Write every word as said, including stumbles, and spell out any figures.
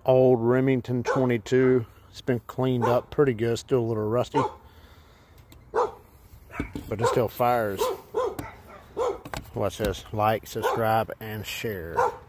old Remington twenty-two. It's been cleaned up pretty good, still a little rusty, but it still fires. Watch this, like, subscribe, and share.